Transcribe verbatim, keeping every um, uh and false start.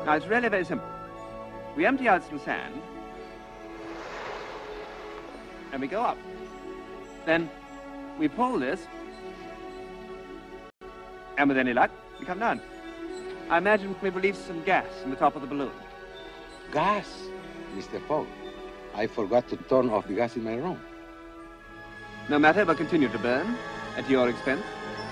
Now, it's really very simple. We empty out some sand, and we go up. Then we pull this, and with any luck, we come down. I imagine we release some gas from the top of the balloon. Gas? Mister Fogg, I forgot to turn off the gas in my room. No matter, we'll continue to burn at your expense.